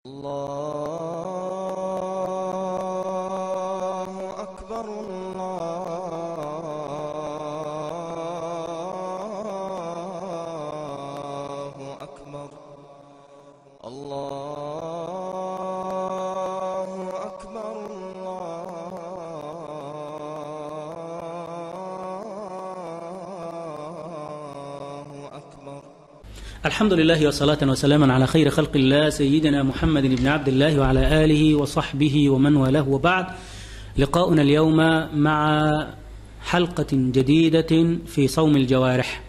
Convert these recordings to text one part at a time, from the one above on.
الله أكبر الله أكبر الله أكبر الله أكبر. الحمد لله وصلاة وسلاما على خير خلق الله سيدنا محمد بن عبد الله وعلى آله وصحبه ومن والاه، وبعد. لقاؤنا اليوم مع حلقة جديدة في صوم الجوارح،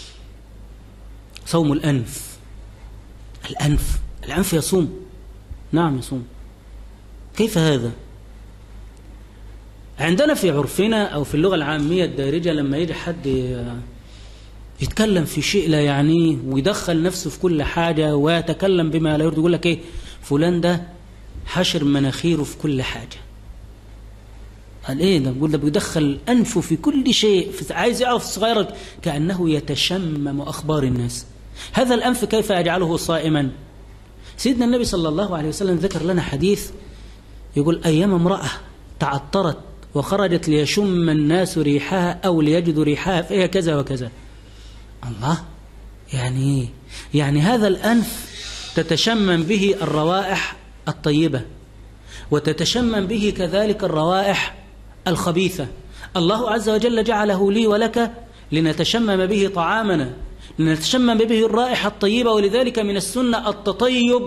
صوم الأنف. الأنف يصوم، نعم يصوم. كيف هذا؟ عندنا في عرفنا أو في اللغة العامية الدارجة لما يجي حد يتكلم في شيء لا يعنيه ويدخل نفسه في كل حاجة ويتكلم بما لا يريد، يقول لك ايه، فلان ده حشر مناخيره في كل حاجة. قال ايه ده؟ بيقول ده بيدخل أنفه في كل شيء، عايز يعرف الصغيرة كأنه يتشمم أخبار الناس. هذا الأنف كيف يجعله صائما؟ سيدنا النبي صلى الله عليه وسلم ذكر لنا حديث يقول: أيما امرأة تعطرت وخرجت ليشم الناس ريحها أو ليجدوا ريحها فهي كذا وكذا. الله، يعني هذا الأنف تتشمم به الروائح الطيبة وتتشمم به كذلك الروائح الخبيثة. الله عز وجل جعله لي ولك لنتشمم به طعامنا، لنتشمم به الرائحة الطيبة. ولذلك من السنة التطيب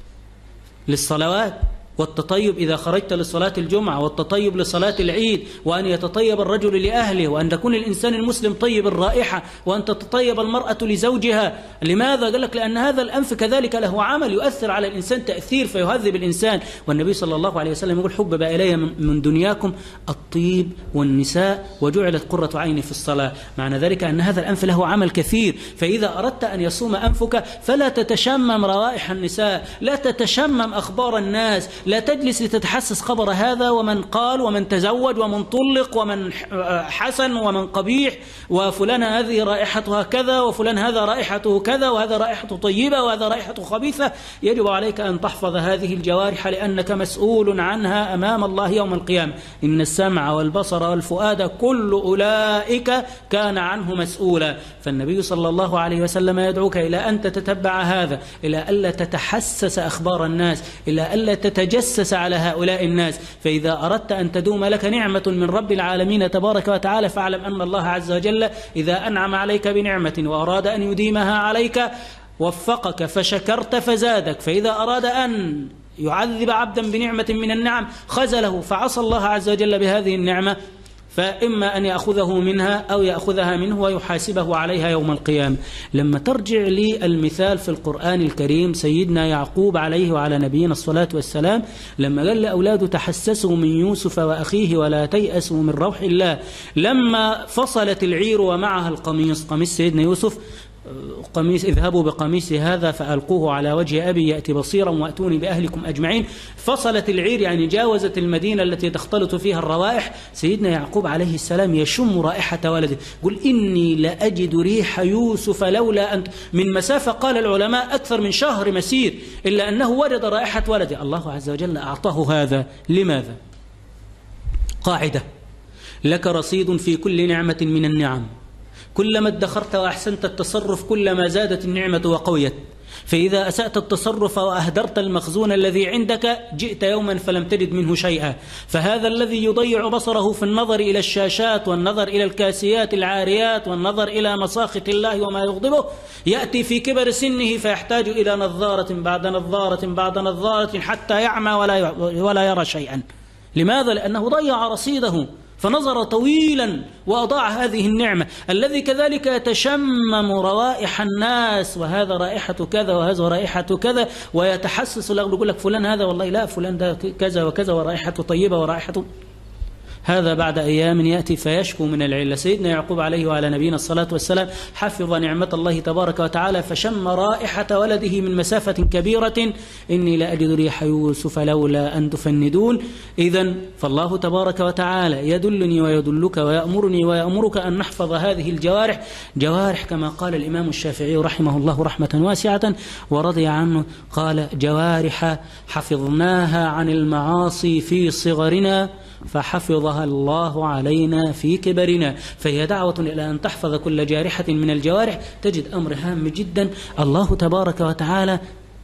للصلوات، والتطيب إذا خرجت لصلاة الجمعة، والتطيب لصلاة العيد، وأن يتطيب الرجل لأهله، وأن تكون الإنسان المسلم طيب الرائحة، وأن تتطيب المرأة لزوجها. لماذا؟ قال لك لأن هذا الأنف كذلك له عمل يؤثر على الإنسان تأثير فيهذب الإنسان. والنبي صلى الله عليه وسلم يقول: حبب إلي من دنياكم الطيب والنساء وجعلت قرة عيني في الصلاة. معنى ذلك أن هذا الأنف له عمل كثير. فإذا أردت أن يصوم أنفك فلا تتشمم روائح النساء، لا تتشمم أخبار الناس، لا تجلس لتتحسس خبر هذا ومن قال ومن تزوج ومن طلق ومن حسن ومن قبيح، وفلان هذه رائحتها كذا وفلان هذا رائحته كذا وهذا رائحته طيبة وهذا رائحته خبيثة. يجب عليك أن تحفظ هذه الجوارح لأنك مسؤول عنها أمام الله يوم القيامة. إن السمع والبصر والفؤاد كل أولئك كان عنه مسؤولا. فالنبي صلى الله عليه وسلم يدعوك إلى أن تتتبع هذا، إلى ألا تتحسس أخبار الناس، إلى ألا تتجسس على هؤلاء الناس. فإذا أردت أن تدوم لك نعمة من رب العالمين تبارك وتعالى فاعلم أن الله عز وجل إذا أنعم عليك بنعمة وأراد أن يديمها عليك وفقك فشكرت فزادك. فإذا أراد أن يعذب عبدا بنعمة من النعم خذله فعصى الله عز وجل بهذه النعمة، فإما أن يأخذه منها أو يأخذها منه ويحاسبه عليها يوم القيامة. لما ترجع لي المثال في القرآن الكريم، سيدنا يعقوب عليه وعلى نبينا الصلاة والسلام لما قال لأولاده: تحسسوا من يوسف وأخيه ولا تيأسوا من روح الله. لما فصلت العير ومعها القميص، قميص سيدنا يوسف، قميص: اذهبوا بقميصي هذا فألقوه على وجه أبي يأتي بصيرا وأتوني بأهلكم أجمعين. فصلت العير يعني جاوزت المدينة التي تختلط فيها الروائح. سيدنا يعقوب عليه السلام يشم رائحة ولده، يقول: إني لأجد ريح يوسف لولا أنت. من مسافة قال العلماء أكثر من شهر مسير، إلا أنه وجد رائحة ولده. الله عز وجل أعطاه هذا لماذا؟ قاعدة: لك رصيد في كل نعمة من النعم، كلما ادخرت وأحسنت التصرف كلما زادت النعمة وقويت. فإذا أسأت التصرف وأهدرت المخزون الذي عندك جئت يوما فلم تجد منه شيئا. فهذا الذي يضيع بصره في النظر إلى الشاشات والنظر إلى الكاسيات العاريات والنظر إلى مساخط الله وما يغضبه، يأتي في كبر سنه فيحتاج إلى نظارة بعد نظارة بعد نظارة حتى يعمى ولا يرى شيئا. لماذا؟ لأنه ضيع رصيده فنظر طويلا وأضاع هذه النعمة. الذي كذلك يتشمم روائح الناس، وهذا رائحة كذا وهذا رائحة كذا، ويتحسس له، يقول لك فلان هذا والله لا، فلان ده كذا وكذا ورائحته طيبة ورائحته. هذا بعد أيام يأتي فيشكو من العلة. سيدنا يعقوب عليه وعلى نبينا الصلاة والسلام حفظ نعمة الله تبارك وتعالى فشم رائحة ولده من مسافة كبيرة، إني لأجد ريح يوسف لولا أن تفندون. إذن فالله تبارك وتعالى يدلني ويدلك ويأمرني ويأمرك أن نحفظ هذه الجوارح، جوارح كما قال الإمام الشافعي رحمه الله رحمة واسعة ورضي عنه، قال: جوارح حفظناها عن المعاصي في صغرنا فحفظها الله علينا في كبرنا. فهي دعوة إلى أن تحفظ كل جارحة من الجوارح. تجد أمر هام جدا، الله تبارك وتعالى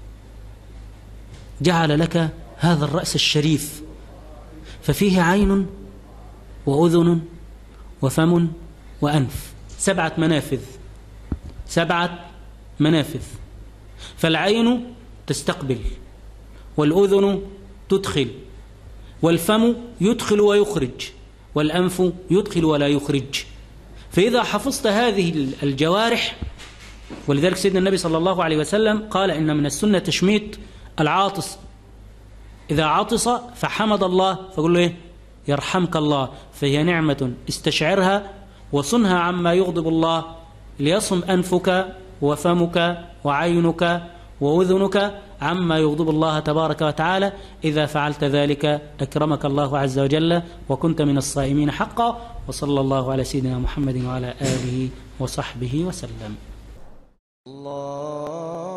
جعل لك هذا الرأس الشريف، ففيه عين وأذن وفم وأنف، 7 منافذ، 7 منافذ. فالعين تستقبل، والأذن تدخل، والفم يدخل ويخرج، والأنف يدخل ولا يخرج. فإذا حفظت هذه الجوارح، ولذلك سيدنا النبي صلى الله عليه وسلم قال: إن من السنة تشميت العاطس، إذا عطس فحمد الله فقل له إيه؟ يرحمك الله. فهي نعمة استشعرها وصنها عما يغضب الله، ليصم أنفك وفمك وعينك وأذنك عما يغضب الله تبارك وتعالى. إذا فعلت ذلك أكرمك الله عز وجل وكنت من الصائمين حقا. وصلى الله على سيدنا محمد وعلى آله وصحبه وسلم. الله